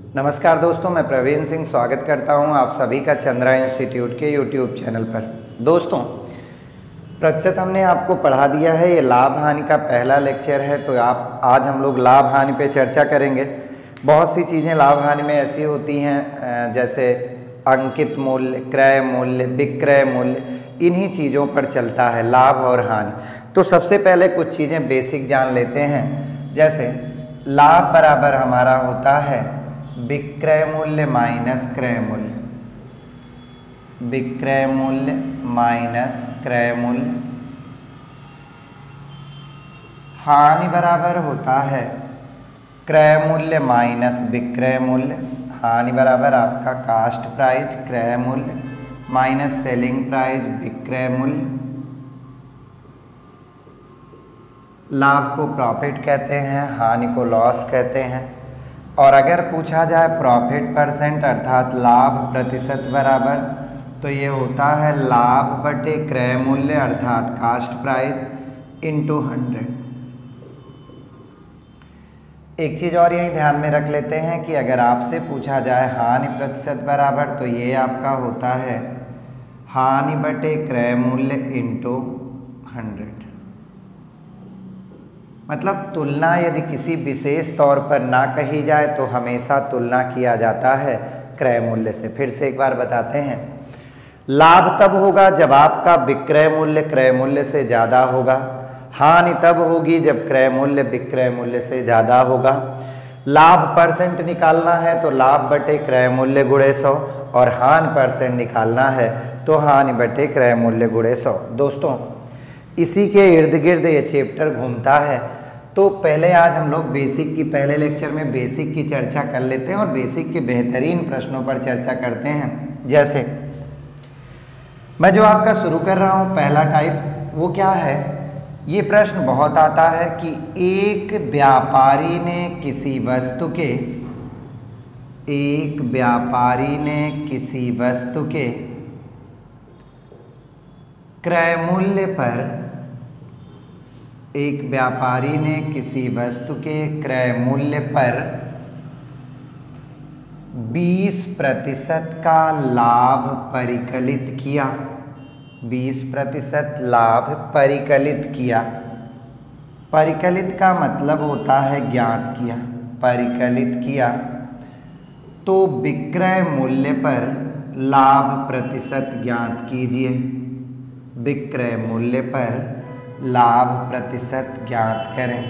नमस्कार दोस्तों, मैं प्रवीण सिंह स्वागत करता हूं आप सभी का चंद्रा इंस्टीट्यूट के यूट्यूब चैनल पर। दोस्तों, प्रतिशत हमने आपको पढ़ा दिया है, ये लाभ हानि का पहला लेक्चर है। तो आज हम लोग लाभ हानि पे चर्चा करेंगे। बहुत सी चीज़ें लाभ हानि में ऐसी होती हैं जैसे अंकित मूल्य, क्रय मूल्य, विक्रय मूल्य, इन्हीं चीज़ों पर चलता है लाभ और हानि। तो सबसे पहले कुछ चीज़ें बेसिक जान लेते हैं। जैसे लाभ बराबर हमारा होता है विक्रय मूल्य माइनस क्रय मूल्य, विक्रय मूल्य माइनस क्रय मूल्य। हानि बराबर होता है क्रय मूल्य माइनस विक्रय मूल्य। हानि बराबर आपका कास्ट प्राइस क्रय मूल्य माइनस सेलिंग प्राइस विक्रय मूल्य। लाभ को प्रॉफिट कहते हैं, हानि को लॉस कहते हैं। और अगर पूछा जाए प्रॉफिट परसेंट अर्थात लाभ प्रतिशत बराबर, तो ये होता है लाभ बटे क्रय मूल्य अर्थात कास्ट प्राइस इंटू 100। एक चीज़ और यही ध्यान में रख लेते हैं कि अगर आपसे पूछा जाए हानि प्रतिशत बराबर, तो ये आपका होता है हानि बटे क्रय मूल्य इंटू 100। मतलब तुलना यदि किसी विशेष तौर पर ना कही जाए तो हमेशा तुलना किया जाता है क्रय मूल्य से। फिर से एक बार बताते हैं, लाभ तब होगा जब आपका विक्रय मूल्य क्रय मूल्य से ज़्यादा होगा। हानि तब होगी जब क्रय मूल्य विक्रय मूल्य से ज़्यादा होगा। लाभ परसेंट निकालना है तो लाभ बटे क्रय मूल्य गुणे 100, और हानि परसेंट निकालना है तो हानि बटे क्रय मूल्य गुणे 100। दोस्तों, इसी के इर्द गिर्द ये चैप्टर घूमता है। तो पहले आज हम लोग बेसिक की, पहले लेक्चर में बेसिक की चर्चा कर लेते हैं और बेसिक के बेहतरीन प्रश्नों पर चर्चा करते हैं। जैसे मैं जो आपका शुरू कर रहा हूँ पहला टाइप, वो क्या है, ये प्रश्न बहुत आता है कि एक व्यापारी ने किसी वस्तु के, एक व्यापारी ने किसी वस्तु के क्रय मूल्य पर, एक व्यापारी ने किसी वस्तु के क्रय मूल्य पर 20% का लाभ परिकलित किया। 20% लाभ परिकलित किया। परिकलित का मतलब होता है ज्ञात किया। परिकलित किया तो विक्रय मूल्य पर लाभ प्रतिशत ज्ञात कीजिए। विक्रय मूल्य पर लाभ प्रतिशत ज्ञात करें।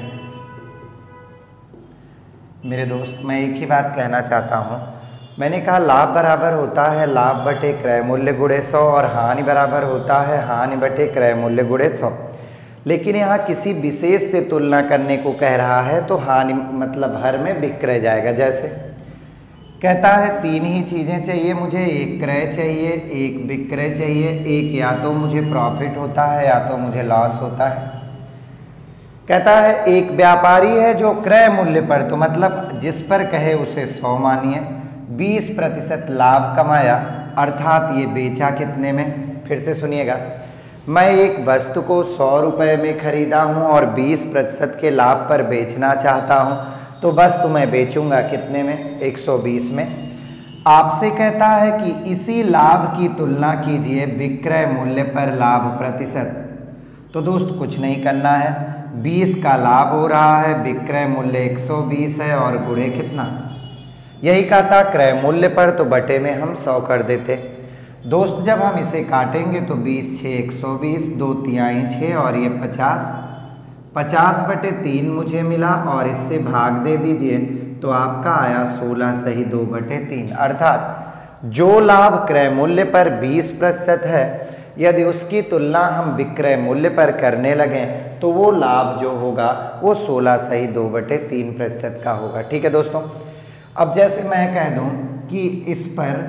मेरे दोस्त, मैं एक ही बात कहना चाहता हूँ। मैंने कहा लाभ बराबर होता है लाभ बटे क्रय मूल्य गुणे 100 और हानि बराबर होता है हानि बटे क्रय मूल्य गुणे 100। लेकिन यहाँ किसी विशेष से तुलना करने को कह रहा है तो हानि मतलब हर में विक्रय जाएगा। जैसे कहता है 3 ही चीज़ें चाहिए मुझे, एक क्रय चाहिए, एक विक्रय चाहिए, एक या तो मुझे प्रॉफिट होता है या तो मुझे लॉस होता है। कहता है एक व्यापारी है जो क्रय मूल्य पर, तो मतलब जिस पर कहे उसे 100 मानिए, 20% लाभ कमाया, अर्थात ये बेचा कितने में। फिर से सुनिएगा, मैं एक वस्तु को 100 रुपये में खरीदा हूँ और 20% के लाभ पर बेचना चाहता हूँ, तो वस्तु मैं बेचूंगा कितने में, 120 में। आपसे कहता है कि इसी लाभ की तुलना कीजिए विक्रय मूल्य पर लाभ प्रतिशत। तो दोस्त कुछ नहीं करना है, 20 का लाभ हो रहा है, विक्रय मूल्य 120 है और गुणे कितना, यही कहा था क्रय मूल्य पर, तो बटे में हम 100 कर देते। दोस्त जब हम इसे काटेंगे तो 20 6 120, 2 तिहाई 6 और ये 50, 50 बटे 3 मुझे मिला और इससे भाग दे दीजिए तो आपका आया 16 सही 2 बटे 3। अर्थात जो लाभ क्रय मूल्य पर 20% है, यदि उसकी तुलना हम विक्रय मूल्य पर करने लगें तो वो लाभ जो होगा वो 16 सही 2 बटे 3% का होगा। ठीक है दोस्तों। अब जैसे मैं कह दूं कि इस पर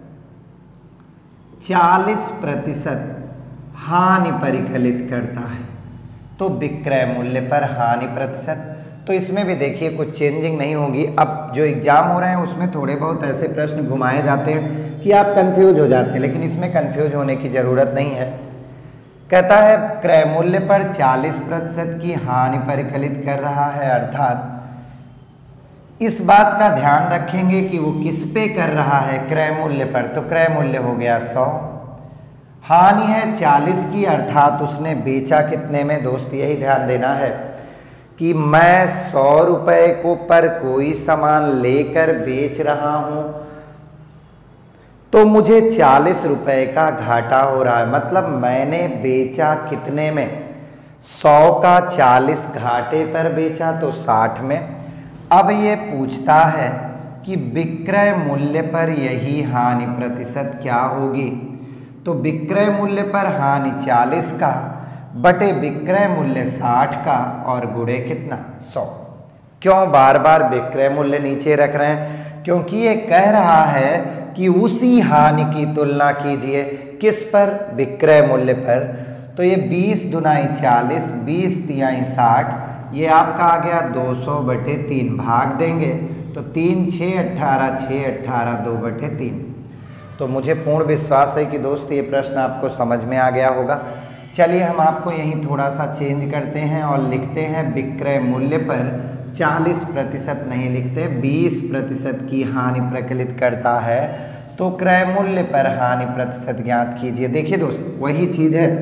40% हानि परिकलित करता है, तो विक्रय मूल्य पर हानि प्रतिशत, तो इसमें भी देखिए कुछ चेंजिंग नहीं होगी। अब जो एग्जाम हो रहे हैं उसमें थोड़े बहुत ऐसे प्रश्न घुमाए जाते हैं कि आप कंफ्यूज हो जाते हैं, लेकिन इसमें कंफ्यूज होने की ज़रूरत नहीं है। कहता है क्रय मूल्य पर 40% की हानि परिकलित कर रहा है, अर्थात इस बात का ध्यान रखेंगे कि वो किस पे कर रहा है, क्रय मूल्य पर, तो क्रय मूल्य हो गया 100। हानि है 40 की, अर्थात उसने बेचा कितने में दोस्त, यही ध्यान देना है कि मैं 100 रुपए को पर कोई सामान लेकर बेच रहा हूं तो मुझे 40 रुपए का घाटा हो रहा है। मतलब मैंने बेचा कितने में, 100 का 40 घाटे पर बेचा तो 60 में। अब ये पूछता है कि विक्रय मूल्य पर यही हानि प्रतिशत क्या होगी, तो विक्रय मूल्य पर हानि 40 का बटे विक्रय मूल्य 60 का और गुणे कितना, 100। क्यों बार बार विक्रय मूल्य नीचे रख रहे हैं, क्योंकि ये कह रहा है कि उसी हानि की तुलना कीजिए, किस पर, विक्रय मूल्य पर। तो ये 20 दुनाई 40, 20 तिहाई 60, ये आपका आ गया 200 बटे 3, भाग देंगे तो 3 6 18, 6 18 2 बटे 3। तो मुझे पूर्ण विश्वास है कि दोस्त ये प्रश्न आपको समझ में आ गया होगा। चलिए हम आपको यहीं थोड़ा सा चेंज करते हैं और लिखते हैं विक्रय मूल्य पर 40% नहीं लिखते, 20% की हानि प्रकलित करता है, तो क्रय मूल्य पर हानि प्रतिशत ज्ञात कीजिए। देखिए दोस्त वही चीज़ है,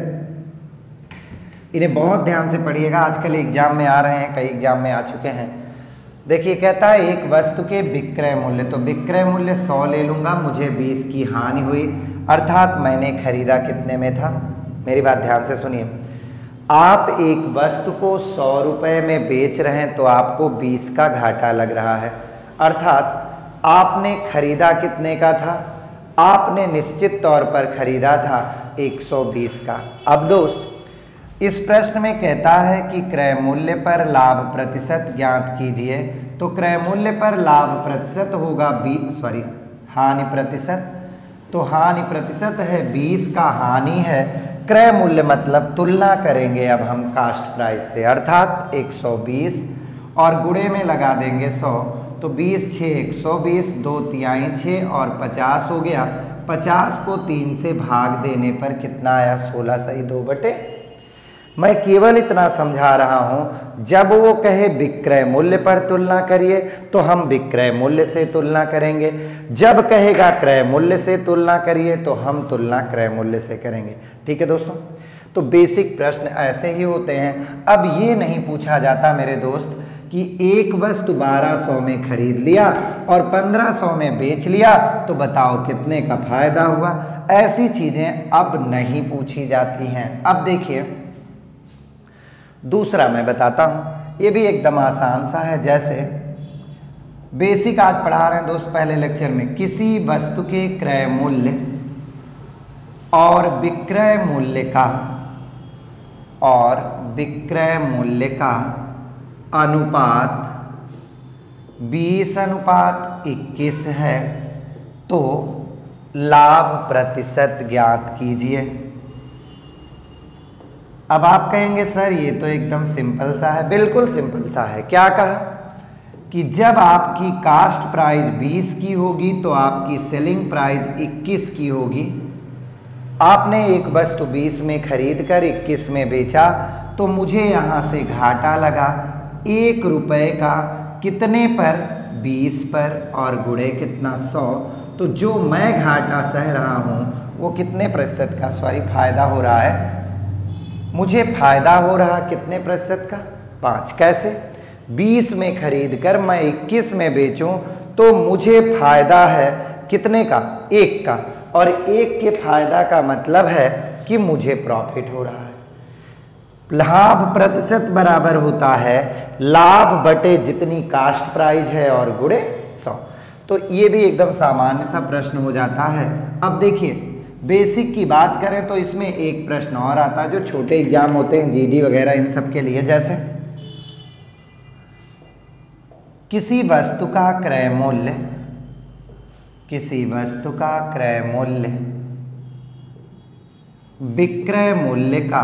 इन्हें बहुत ध्यान से पढ़िएगा, आजकल एग्जाम में आ रहे हैं, कई एग्जाम में आ चुके हैं। देखिए कहता है एक वस्तु के विक्रय मूल्य, तो विक्रय मूल्य 100 ले लूँगा, मुझे 20 की हानि हुई, अर्थात मैंने खरीदा कितने में था। मेरी बात ध्यान से सुनिए, आप एक वस्तु को 100 रुपये में बेच रहे हैं तो आपको 20 का घाटा लग रहा है, अर्थात आपने खरीदा कितने का था, आपने निश्चित तौर पर खरीदा था 120 का। अब दोस्त इस प्रश्न में कहता है कि क्रय मूल्य पर लाभ प्रतिशत ज्ञात कीजिए, तो क्रय मूल्य पर लाभ प्रतिशत होगा हानि प्रतिशत, तो हानि प्रतिशत है 20 का हानि है, क्रय मूल्य मतलब तुलना करेंगे अब हम कास्ट प्राइस से, अर्थात 120 और गुणे में लगा देंगे 100, तो 20 6 120, 2 तिहाई 6 और 50 हो गया। 50 को 3 से भाग देने पर कितना आया, 16 सही 2 बटे। मैं केवल इतना समझा रहा हूं, जब वो कहे विक्रय मूल्य पर तुलना करिए तो हम विक्रय मूल्य से तुलना करेंगे, जब कहेगा क्रय मूल्य से तुलना करिए तो हम तुलना क्रय मूल्य से करेंगे। ठीक है दोस्तों, तो बेसिक प्रश्न ऐसे ही होते हैं। अब ये नहीं पूछा जाता मेरे दोस्त कि एक वस्तु 1200 में खरीद लिया और 1500 में बेच लिया तो बताओ कितने का फायदा हुआ, ऐसी चीजें अब नहीं पूछी जाती हैं। अब देखिए दूसरा मैं बताता हूं, ये भी एकदम आसान सा है, जैसे बेसिक आज पढ़ा रहे हैं दोस्त पहले लेक्चर में, किसी वस्तु के क्रय मूल्य और विक्रय मूल्य का अनुपात 20:21 है, तो लाभ प्रतिशत ज्ञात कीजिए। अब आप कहेंगे सर ये तो एकदम सिंपल सा है, बिल्कुल सिंपल सा है। क्या कहा कि जब आपकी कास्ट प्राइस 20 की होगी तो आपकी सेलिंग प्राइस 21 की होगी। आपने एक वस्तु 20 में खरीद कर 21 में बेचा, तो मुझे यहाँ से घाटा लगा 1 रुपये का, कितने पर, 20 पर, और गुणे कितना, 100। तो जो मैं घाटा सह रहा हूँ वो कितने प्रतिशत का, फायदा हो रहा है, मुझे फायदा हो रहा कितने प्रतिशत का, 5। कैसे, 20 में खरीद कर मैं 21 में बेचूं तो मुझे फायदा है कितने का, 1 का, और 1 के फायदा का मतलब है कि मुझे प्रॉफिट हो रहा है। लाभ प्रतिशत बराबर होता है लाभ बटे जितनी कास्ट प्राइस है और गुणे 100। तो ये भी एकदम सामान्य सा प्रश्न हो जाता है। अब देखिए बेसिक की बात करें तो इसमें एक प्रश्न और आता है जो छोटे एग्जाम होते हैं जीडी वगैरह इन सब के लिए, जैसे किसी वस्तु का क्रय मूल्य विक्रय मूल्य का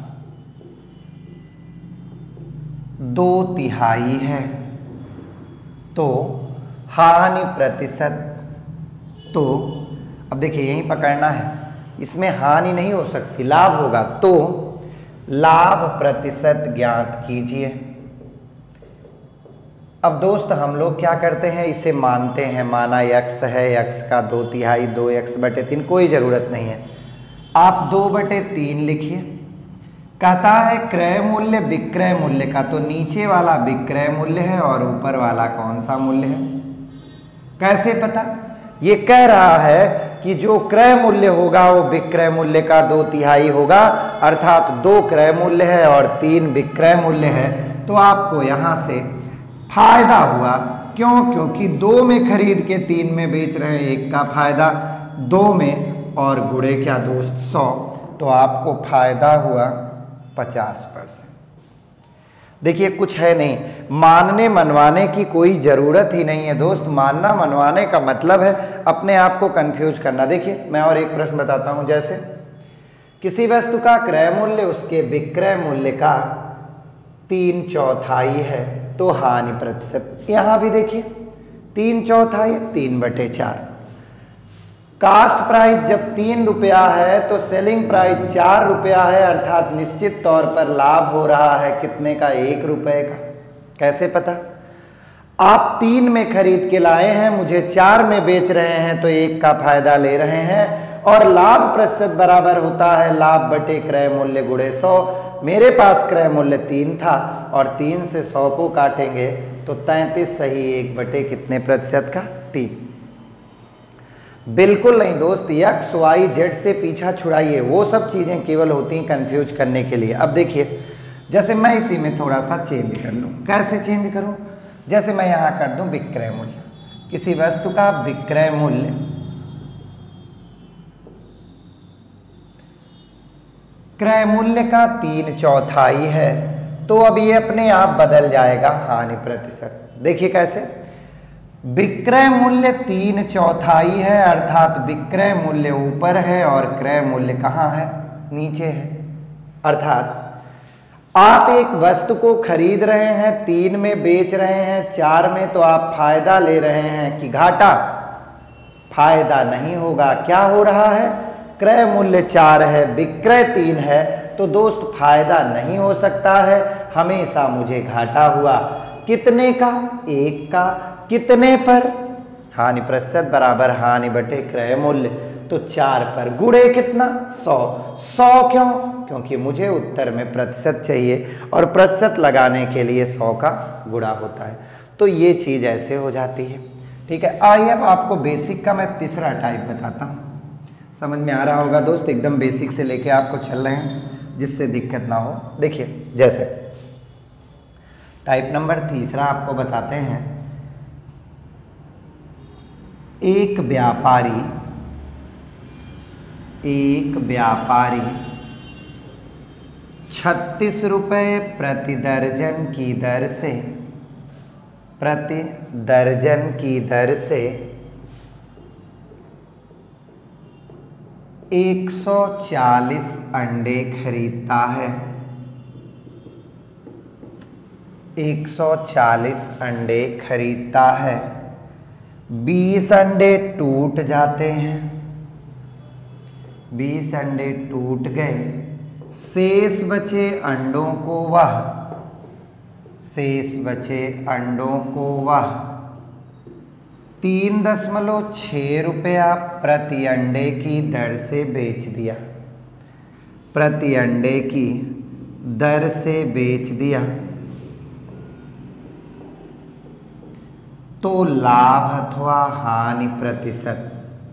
2/3 है, तो हानि प्रतिशत, तो अब देखिए यहीं पकड़ना है, इसमें हानि नहीं हो सकती, लाभ होगा, तो लाभ प्रतिशत ज्ञात कीजिए। अब दोस्त हम लोग क्या करते हैं, इसे मानते हैं, माना यक्स है, यक्स का 2/3 2x/3, कोई ज़रूरत नहीं है, आप 2/3 लिखिए। कहता है क्रय मूल्य विक्रय मूल्य का, तो नीचे वाला विक्रय मूल्य है और ऊपर वाला कौन सा मूल्य है, कैसे पता? ये कह रहा है कि जो क्रय मूल्य होगा वो विक्रय मूल्य का 2/3 होगा, अर्थात 2 क्रय मूल्य है और 3 विक्रय मूल्य है। तो आपको यहाँ से फायदा हुआ, क्यों? क्योंकि 2 में खरीद के 3 में बेच रहे हैं, 1 का फायदा 2 में, और गुणे क्या दोस्त 100, तो आपको फायदा हुआ 50%। देखिए कुछ है नहीं, मानने मनवाने की कोई ज़रूरत ही नहीं है दोस्त। मानना मनवाने का मतलब है अपने आप को कंफ्यूज करना। देखिए मैं और एक प्रश्न बताता हूं, जैसे किसी वस्तु का क्रय मूल्य उसके विक्रय मूल्य का 3/4 है, तो हानि प्रतिशत यहाँ भी देखिए 3/4 3/4। कास्ट प्राइस जब 3 रुपया है तो सेलिंग प्राइस 4 रुपया है, अर्थात निश्चित तौर पर लाभ हो रहा है कितने का, 1 रुपये का। कैसे पता? आप 3 में खरीद के लाए हैं, मुझे 4 में बेच रहे हैं, तो 1 का फायदा ले रहे हैं, और लाभ प्रतिशत बराबर होता है लाभ बटे क्रय मूल्य गुणे 100। मेरे पास क्रय मूल्य 3 था और 3 से 100 को काटेंगे तो 33 सही 1 बटे कितने प्रतिशत का, 3। बिल्कुल नहीं दोस्त, एक्स वाई जेड से पीछा छुड़ाइए, वो सब चीज़ें केवल होती हैं कंफ्यूज करने के लिए। अब देखिए जैसे मैं इसी में थोड़ा सा चेंज कर लूँ, कैसे चेंज करूँ? जैसे मैं यहाँ कर दूँ विक्रय मूल्य, किसी वस्तु का विक्रय मूल्य क्रय मूल्य का 3/4 है, तो अब ये अपने आप बदल जाएगा हानि प्रतिशत। देखिए कैसे, विक्रय मूल्य 3/4 है, अर्थात विक्रय मूल्य ऊपर है और क्रय मूल्य कहाँ है, नीचे है। अर्थात आप एक वस्तु को खरीद रहे हैं, 3 में बेच रहे हैं, 4 में, तो आप फायदा ले रहे हैं कि घाटा? फायदा नहीं होगा। क्या हो रहा है, क्रय मूल्य 4 है, विक्रय 3 है, तो दोस्त फायदा नहीं हो सकता है, हमेशा मुझे घाटा हुआ। कितने का? 1 का। कितने पर? हानि प्रतिशत बराबर हानि बटे क्रय मूल्य, तो 4 पर गुणे कितना, 100। 100 क्यों? क्योंकि मुझे उत्तर में प्रतिशत चाहिए और प्रतिशत लगाने के लिए 100 का गुणा होता है। तो ये चीज़ ऐसे हो जाती है। ठीक है, आइए अब आपको बेसिक का मैं तीसरा टाइप बताता हूँ। समझ में आ रहा होगा दोस्त, एकदम बेसिक से लेके आपको चल रहे हैं जिससे दिक्कत ना हो। देखिए जैसे टाइप नंबर तीसरा आपको बताते हैं, एक व्यापारी 36 रुपये प्रति दर्जन की दर से 140 अंडे खरीदता है। 140 अंडे खरीदता है, 20 अंडे टूट जाते हैं, 20 अंडे टूट गए, शेष बचे अंडों को वह 3.6 रुपया प्रति अंडे की दर से बेच दिया। प्रति अंडे की दर से बेच दिया, तो लाभ अथवा हानि प्रतिशत,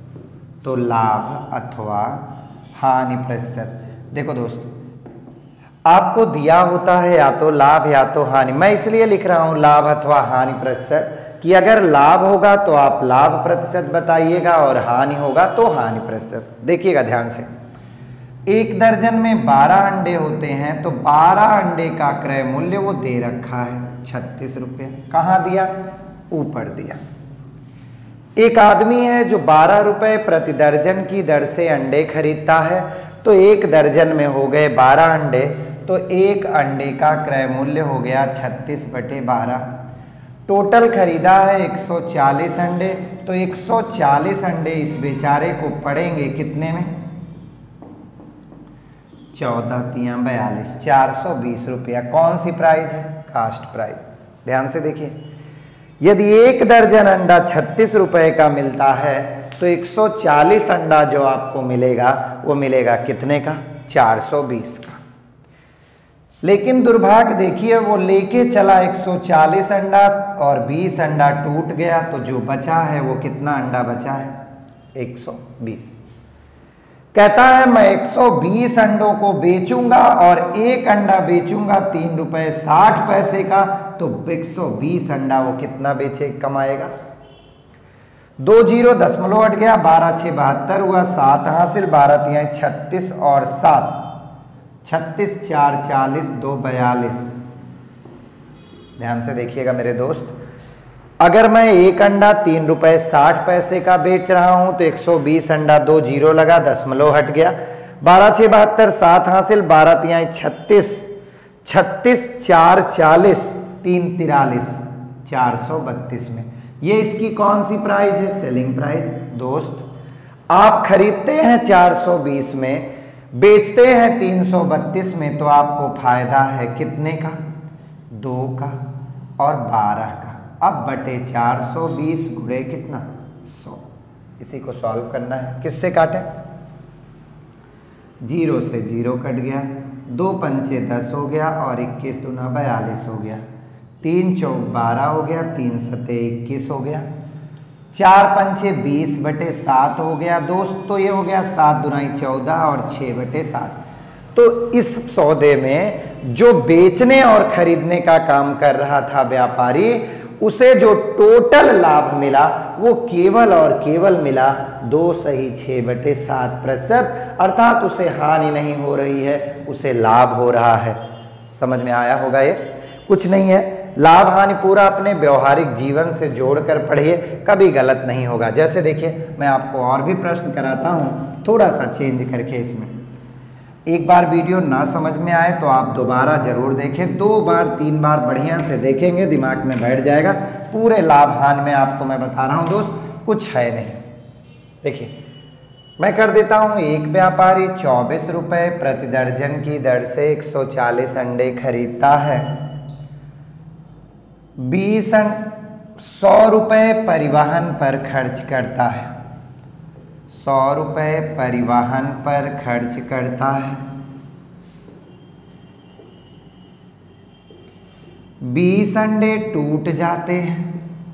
देखो दोस्त आपको दिया होता है या तो लाभ या तो हानि। मैं इसलिए लिख रहा हूं लाभ अथवा हानि प्रतिशत कि अगर लाभ होगा तो आप लाभ प्रतिशत बताइएगा और हानि होगा तो हानि प्रतिशत। देखिएगा ध्यान से, एक दर्जन में 12 अंडे होते हैं, तो 12 अंडे का क्रय मूल्य वो दे रखा है 36 रुपये। कहाँ दिया? ऊपर दिया। एक आदमी है जो 12 रुपये प्रति दर्जन की दर से अंडे खरीदता है, तो एक दर्जन में हो गए 12 अंडे, तो एक अंडे का क्रय मूल्य हो गया 36/12। टोटल खरीदा है 140 अंडे, तो 140 अंडे इस बेचारे को पड़ेंगे कितने में? 14×3=42, 420 रुपया। कौन सी प्राइस है? Cost price. ध्यान से देखिए, यदि 1 दर्जन अंडा 36 रुपए का मिलता है तो 140 अंडा जो आपको मिलेगा वो मिलेगा कितने का? 420 का। लेकिन दुर्भाग्य देखिए, वो लेके चला 140 अंडा और 20 अंडा टूट गया, तो जो बचा है वो कितना अंडा बचा है? 120। कहता है मैं 120 अंडों को बेचूंगा और एक अंडा बेचूंगा 3 रुपए 60 पैसे का, तो 120 अंडा वो कितना बेचे कमाएगा? 2 जीरो दशमलव हट गया, 12 6 72 हुआ, 7 हासिल, 12 तिहाई 36 और 7 36 4 40 2 42। ध्यान से देखिएगा मेरे दोस्त, अगर मैं एक अंडा 3 रुपए 60 पैसे का बेच रहा हूं तो 120 अंडा, 2 जीरो लगा, दशमलव हट गया, 12 6 72, 7 हासिल, 12 तिहाई 36 36 4 40 3 43 432 में। ये इसकी कौन सी प्राइस है? Selling price. दोस्त आप खरीदते हैं 420 में, बेचते हैं 332 में, तो आपको फायदा है कितने का? 2 का और 12 का। अब बटे 420 गुणे कितना? 100। इसी को सॉल्व करना है। किससे काटें? 0 से 0 कट गया, 2 पंचे 10 हो गया और 21 दूना 42 हो गया, 3 चौक 12 हो गया, 3 सते 21 हो गया, 4 पंचे 20 बटे 7 हो गया दोस्त। तो ये हो गया 7 दुनाई 14 और 6 बटे 7। तो इस सौदे में जो बेचने और खरीदने का काम कर रहा था व्यापारी, उसे जो टोटल लाभ मिला वो केवल और केवल मिला 2 सही 6 बटे 7%, अर्थात उसे हानि नहीं हो रही है, उसे लाभ हो रहा है। समझ में आया होगा? ये कुछ नहीं है, लाभ हानि पूरा अपने व्यवहारिक जीवन से जोड़कर पढ़िए, कभी गलत नहीं होगा। जैसे देखिए, मैं आपको और भी प्रश्न कराता हूँ थोड़ा सा चेंज करके। इसमें एक बार वीडियो ना समझ में आए तो आप दोबारा जरूर देखें, 2 बार 3 बार बढ़िया से देखेंगे, दिमाग में बैठ जाएगा। पूरे लाभ हानि में आपको मैं बता रहा हूँ दोस्त, कुछ है नहीं। देखिए मैं कर देता हूँ, एक व्यापारी 24 रुपये प्रति दर्जन की दर से 140 अंडे खरीदता है, 100 रुपये परिवहन पर खर्च करता है, 100 रुपये परिवहन पर खर्च करता है, 20 अंडे टूट जाते हैं,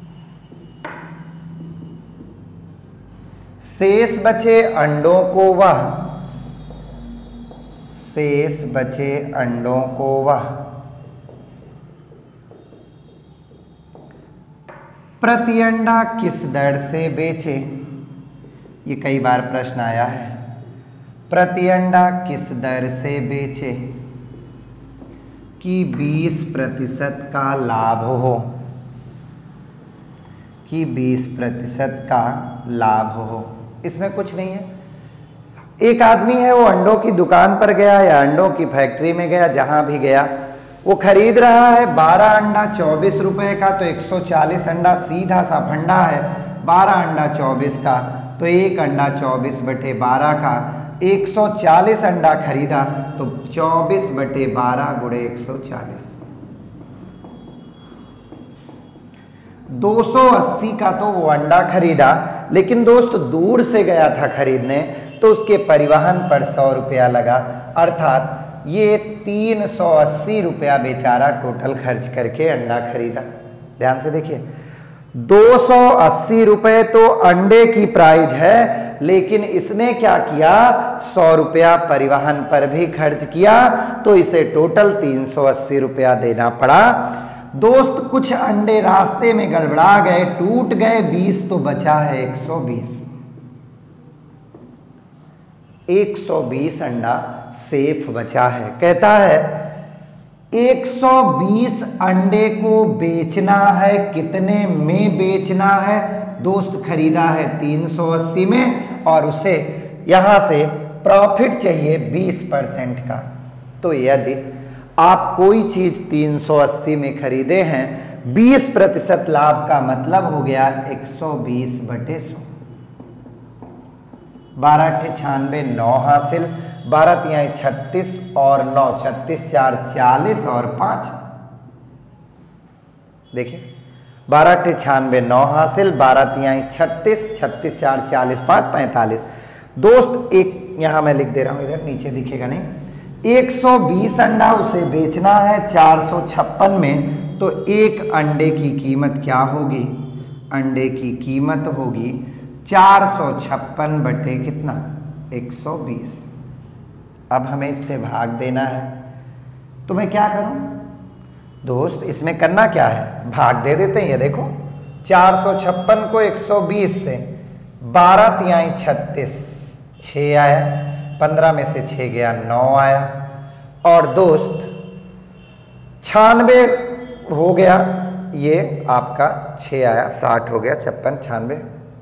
शेष बचे अंडों को वह प्रति अंडा किस दर से बेचे? ये कई बार प्रश्न आया है। प्रति अंडा किस दर से बेचे कि 20% का लाभ हो, कि 20% का लाभ हो। इसमें कुछ नहीं है। एक आदमी है, वो अंडों की दुकान पर गया या अंडों की फैक्ट्री में गया, जहां भी गया वो खरीद रहा है 12 अंडा 24 रुपए का, तो 140 अंडा सीधा सा फंडा है, 12 अंडा 24 का, तो एक अंडा 24 बटे 12 का, 140 अंडा खरीदा, तो 24 बटे 12 गुणे 140, 280 का तो वो अंडा खरीदा, लेकिन दोस्त दूर से गया था खरीदने, तो उसके परिवहन पर 100 रुपया लगा, अर्थात ये 380 रुपया बेचारा टोटल खर्च करके अंडा खरीदा। ध्यान से देखिए, 280 रुपए तो अंडे की प्राइस है, लेकिन इसने क्या किया? 100 रुपया परिवहन पर भी खर्च किया, तो इसे टोटल 380 रुपया देना पड़ा। दोस्त कुछ अंडे रास्ते में गड़बड़ा गए, टूट गए, 20 तो बचा है 120। 120 अंडा सेफ बचा है। कहता है 120 अंडे को बेचना है, कितने में बेचना है? दोस्त खरीदा है 380 में और उसे यहां से प्रॉफिट चाहिए 20% का। तो यदि आप कोई चीज 380 में खरीदे हैं, 20% लाभ का मतलब हो गया 120 बटे 100, 12 × 96 9 हासिल, 12 तिहाई 36 और 9 36 4 40 और 5। देखिए 12 अट्ठे 96, 9 हासिल, 12 तिहाई 36, 36 4 40, 5 45। दोस्त एक यहाँ मैं लिख दे रहा हूँ, इधर नीचे दिखेगा नहीं, 120 अंडा उसे बेचना है 456 में, तो एक अंडे की कीमत क्या होगी? अंडे की कीमत होगी 456 बटे कितना? 120। अब हमें इससे भाग देना है, तो मैं क्या करूं दोस्त? इसमें करना क्या है, भाग दे देते हैं। ये देखो 456 को 120 से, 12 तिहाई 36, 6 आया, 15 में से 6 गया 9 आया, और दोस्त 96 हो गया, ये आपका 6 आया, 60 हो गया, 56 96,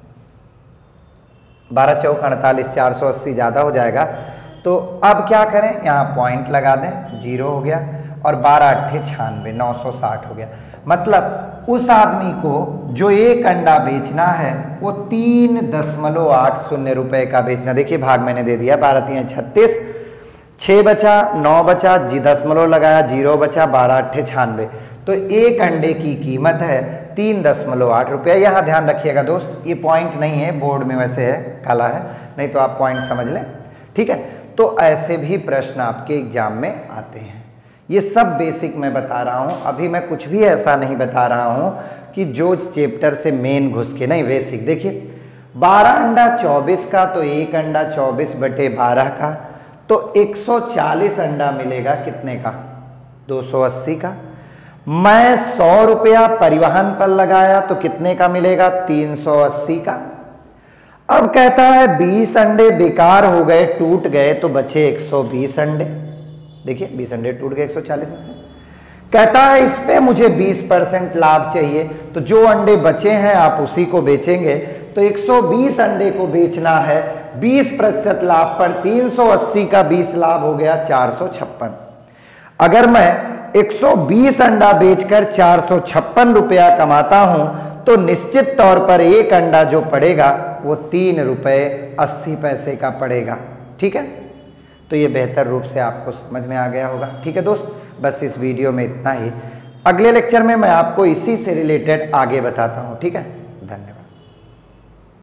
12 चौक 48, 480 ज़्यादा हो जाएगा। तो अब क्या करें, यहाँ पॉइंट लगा दें, 0 हो गया, और 12 अट्ठे 96, 960 हो गया। मतलब उस आदमी को जो एक अंडा बेचना है वो 3.80 रुपए का बेचना। देखिए भाग मैंने दे दिया, 12 तिहाई 36, 6 बचा, 9 बचा, जी दशमलव लगाया, 0 बचा, 12 अट्ठे 96, तो एक अंडे की कीमत है 3.8 रुपया। यहाँ ध्यान रखिएगा दोस्त, ये पॉइंट नहीं है, बोर्ड में वैसे है, काला है, नहीं तो आप पॉइंट समझ लें, ठीक है। तो ऐसे भी प्रश्न आपके एग्जाम में आते हैं। ये सब बेसिक मैं बता रहा हूँ, अभी मैं कुछ भी ऐसा नहीं बता रहा हूँ कि जो चैप्टर से मेन घुस के, नहीं, बेसिक। देखिए 12 अंडा 24 का, तो एक अंडा 24 बटे 12 का, तो 140 अंडा मिलेगा कितने का? 280 का। मैं 100 रुपया परिवहन पर लगाया तो कितने का मिलेगा? 380 का। अब कहता है 20 अंडे बेकार हो गए, टूट गए, तो बचे 120 अंडे। देखिए 20 अंडे टूट गए 140 में से। कहता है इस पे मुझे 20% लाभ चाहिए, तो जो अंडे बचे हैं आप उसी को बेचेंगे, तो 120 अंडे को बेचना है 20% लाभ पर, 380 का 20 लाभ हो गया 456। अगर मैं 120 अंडा बेचकर 456 रुपया कमाता हूं, तो निश्चित तौर पर एक अंडा जो पड़ेगा वो 3 रुपये 80 पैसे का पड़ेगा, ठीक है। तो ये बेहतर रूप से आपको समझ में आ गया होगा, ठीक है दोस्त। बस इस वीडियो में इतना ही, अगले लेक्चर में मैं आपको इसी से रिलेटेड आगे बताता हूँ, ठीक है।